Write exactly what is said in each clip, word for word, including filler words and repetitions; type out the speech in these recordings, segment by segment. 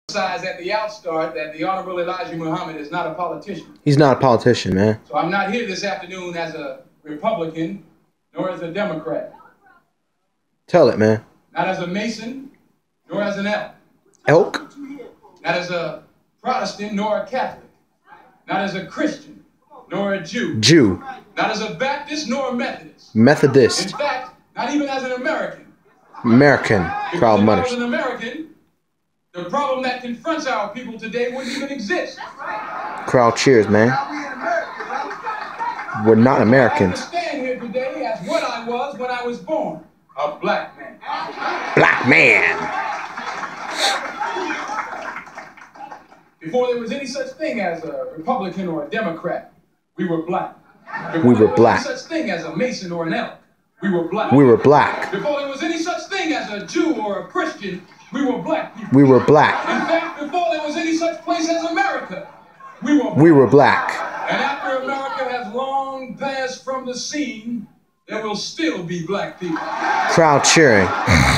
At the outstart that the Honorable Elijah Muhammad is not a politician. He's not a politician, man. So I'm not here this afternoon as a Republican nor as a Democrat. Tell it, man. Not as a Mason nor as an elk. Elk? Not as a Protestant nor a Catholic. Not as a Christian nor a Jew. Jew. Not as a Baptist nor a Methodist. Methodist. In fact, not even as an American. American. Proud Because if I was mothers. an American, the problem that confronts our people today wouldn't even exist. Crowd cheers, man. We're not Americans. I stand here today as what I was when I was born, a black man. Black man. Before there was any such thing as a Republican or a Democrat, we were black. Before We were there was black. any such thing as a Mason or an elk, we were black. We were black. Before there was any such thing as a Jew or a Christian, we were black people. We were black. In fact, before there was any such place as America, we were black. We were black. And after America has long passed from the scene, there will still be black people. Crowd cheering.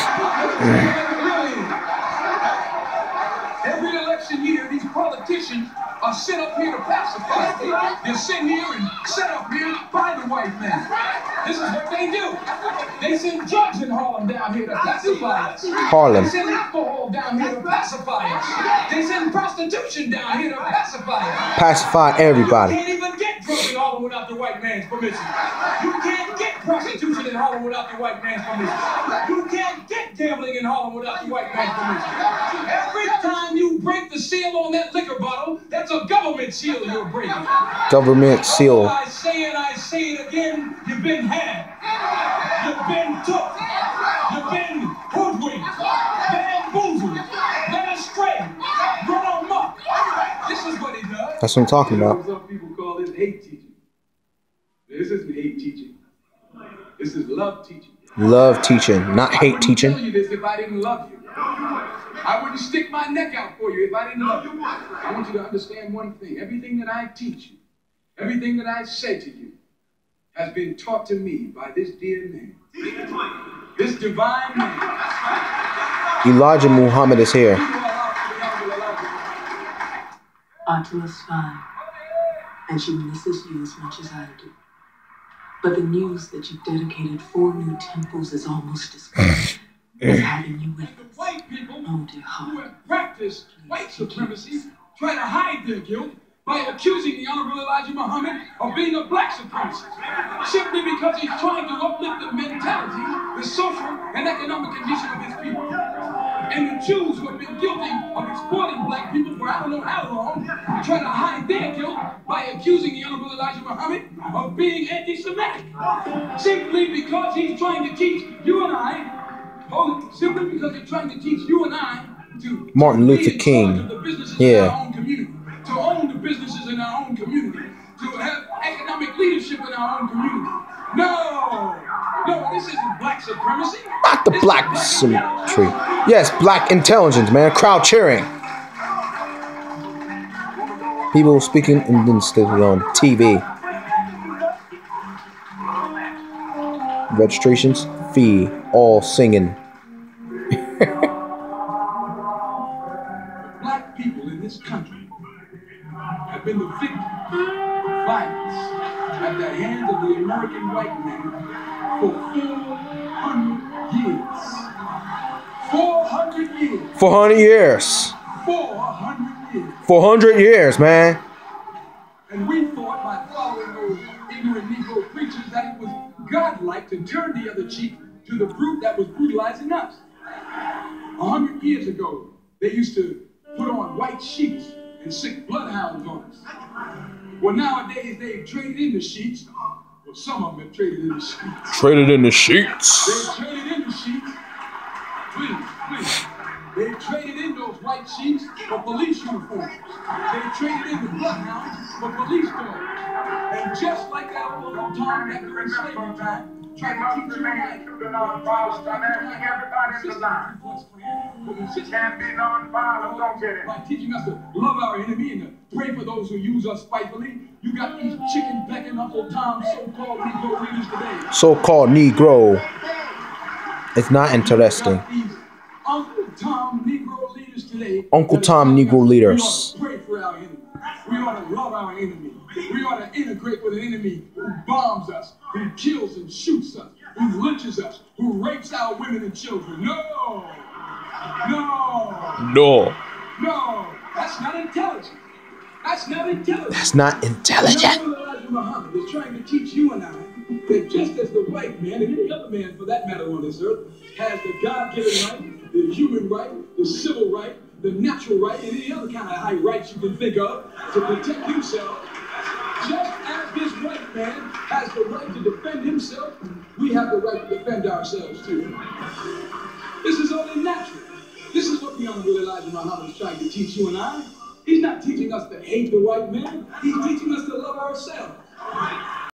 Every election year, these politicians are sent up here to pacify us. They're sent here and set up here by the white man. This is what they do. They send drugs in Harlem down here to pacify us. Harlem. They send alcohol down here to pacify us. They send prostitution down here to pacify us. Pacify everybody. You can't even get drunk in Harlem without the white man's permission. You can't get prostitution in Harlem without the white man's permission. You can't get gambling in Harlem without the white man's permission. Every time you break the seal on that liquor bottle, that's a government seal you're breaking. Government seal. I say it, I say it again, you've been had. You've been took. You've been hoodwinked, bamboozled, led astray, run amok. This is what he does. That's what I'm talking about. Some people call this hate teaching. This isn't hate teaching. This is love teaching. Love teaching, not hate teaching. I wouldn't tell you this if I didn't love you. I wouldn't stick my neck out for you if I didn't love you. I want you to understand one thing. Everything that I teach you, everything that I say to you, has been taught to me by this dear man. This divine man. Elijah Muhammad is here. Atla's fine, and she misses you as much as I do. But the news that you've dedicated four new temples is almost as good as having you with us. White people Oh, dear who heart. have practiced white supremacy try to hide their guilt by accusing the Honorable Elijah Muhammad of being a black supremacist, simply because he's trying to uplift the mentality, the social and economic condition of his people. And the Jews who have been guilty of exploiting black people for I don't know how long try to hide their guilt by accusing the Honorable Elijah Muhammad of being anti-Semitic, simply because he's trying to teach you and I, oh, simply because they're trying to teach you and I to Martin be Luther in King. charge of the businesses Yeah. in our own community, to own the businesses in our own community, to have economic leadership in our own community. No, no, this isn't black supremacy. Not the This black is symmetry. Yes, black intelligence, man. Crowd cheering. People speaking instead on T V. Registrations, fee, all singing. Black people in this country have been the victim of violence at the hands of the American white man for four hundred years. four hundred years. four hundred years. four hundred years. four hundred years, man. And we thought by following those ignorant Negro preachers that it was godlike to turn the other cheek to the brute that was brutalizing us. A hundred years ago, they used to put on white sheets and sick bloodhounds on us. Well, nowadays they've traded in the sheets. Well, some of them have traded in the sheets. Traded in the sheets. They've traded in the sheets. Please, please. They've traded in those white sheets for police uniforms. They've traded in the bloodhounds for police dogs. And just like that old Tom that during slavery time, tried to teach you right, Can't be non-violent, don't get it. by teaching us to love our enemy and to pray for those who use us spitefully, you got these chicken pecking Uncle Tom so-called Negro leaders today. So-called Negro. It's not interesting. You got these Uncle Tom Negro leaders teach us today. Uncle Tom, Negro leaders. We ought to pray for our enemy. We ought to love our enemy. We ought to integrate with an enemy who bombs us, who kills and shoots us, who lynches us, who rapes our women and children. No! No! No. No! That's not intelligent. That's not intelligent. That's not intelligent. Elijah Muhammad is trying to teach you and I that just as the white man and any other man for that matter on this earth has the God-given right, the human right, the civil right, the natural right, and any other kind of high rights you can think of to protect himself, just as this white man has the right to defend himself, we have the right to defend ourselves too. This is only natural. This is what the Honorable Elijah Muhammad is trying to teach you and I. He's not teaching us to hate the white man. He's teaching us to love ourselves.